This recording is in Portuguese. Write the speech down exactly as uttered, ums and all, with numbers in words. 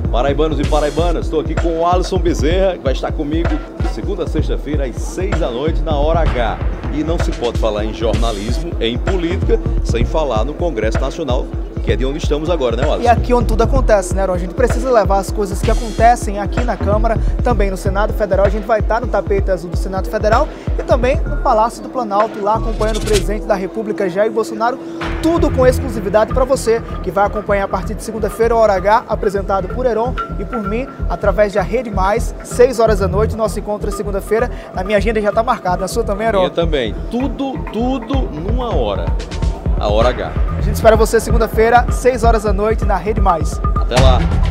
Paraibanos e paraibanas, estou aqui com o Alisson Bezerra, que vai estar comigo segunda a sexta-feira às seis da noite na Hora H. E não se pode falar em jornalismo, em política, sem falar no Congresso Nacional, que é de onde estamos agora, né, Alisson? E aqui onde tudo acontece, né, Heron? A gente precisa levar as coisas que acontecem aqui na Câmara, também no Senado Federal. A gente vai estar no tapete azul do Senado Federal e também no Palácio do Planalto, lá acompanhando o presidente da República, Jair Bolsonaro. Tudo com exclusividade para você, que vai acompanhar a partir de segunda-feira o Hora H, apresentado por Heron e por mim, através da Rede Mais, seis horas da noite. Nosso encontro é segunda-feira. Na minha agenda já está marcado, na sua também, Heron? Minha também. Tudo, tudo numa hora. A Hora H. A gente espera você segunda-feira, seis horas da noite, na Rede Mais. Até lá.